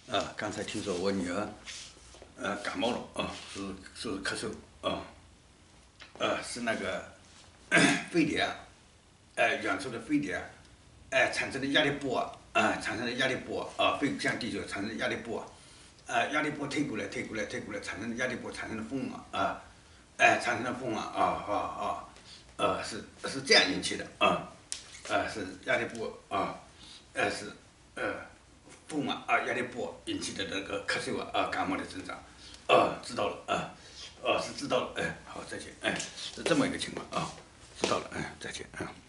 刚才听说我女儿感冒了是咳嗽是那个肺炎，远处的肺炎，产生的压力波肺向地球产生的压力波，压力波推过来，产生的压力波产生的风产生的风是这样引起的是压力波是风压力波引起的那个咳嗽感冒的症状，知道了是知道了，好再见，是这么一个情况知道了，再见